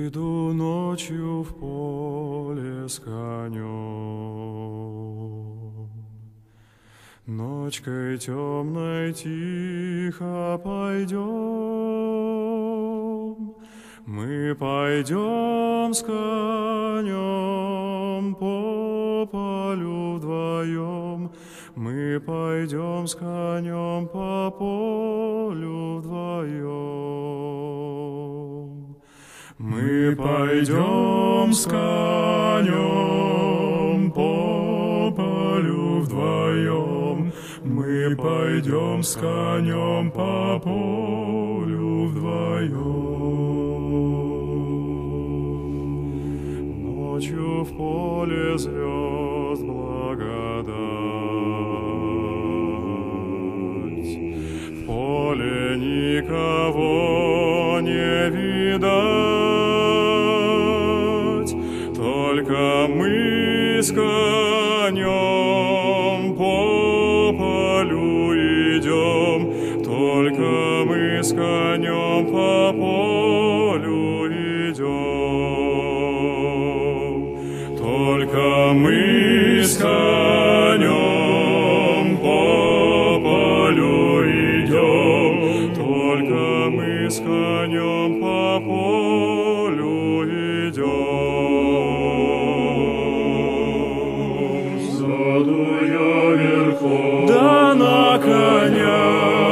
Иду ночью в поле с конем. Ночкой темной тихо пойдем. Мы пойдем с конем по полю вдвоем. Мы пойдем с конем по полю вдвоем. Мы пойдем с конем по полю вдвоем. Мы пойдем с конем по полю вдвоем. Ночью в поле звезд благодать, в поле никого не видать, только мы с конем по полю идем, только мы с конем по полю идем, только мы с конем по полю идем, только мы с конем по полю идем. Саду я верхом, да на коня.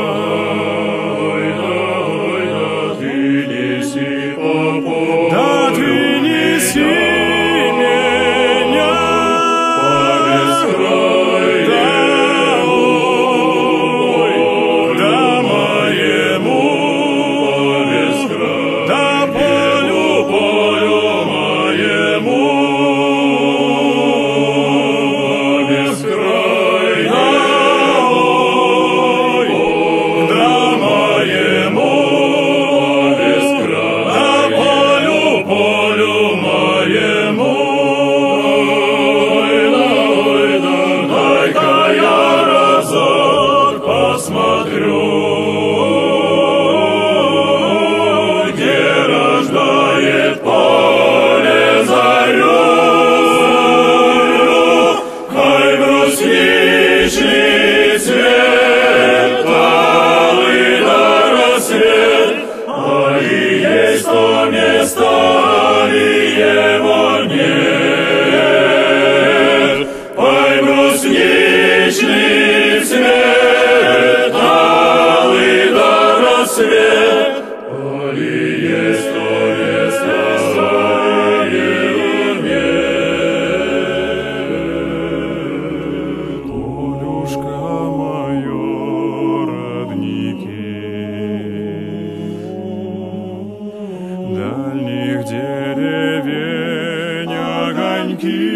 Дальних деревень огоньки,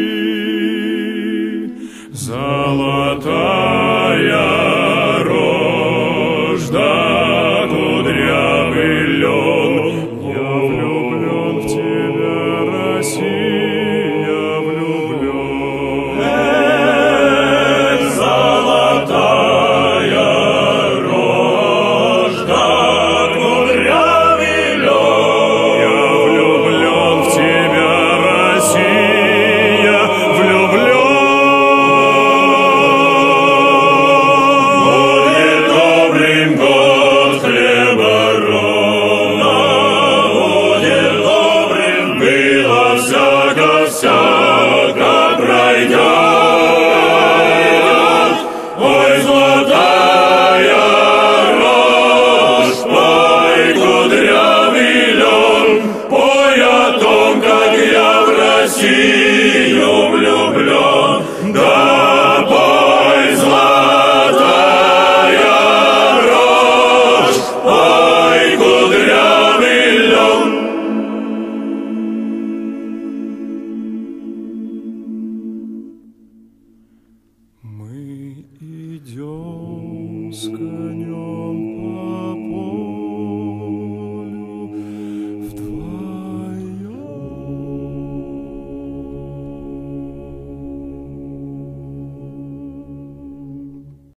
золотая рожь да кудрявый лен. Я влюблен в тебя, Россия, влюблен. Золотая рожь да кудрявый лен. Я влюблен в тебя, Россия, влюблен. Будет добрым год хлеба ровно, будет добрым, было всяко пройдет. Ой, золотая рожь, ой, кудрявый лен, пой о том, как я в Россию влюблен. Да, пой, золотая рожь, ой, кудрявый лен. Мы идем с конем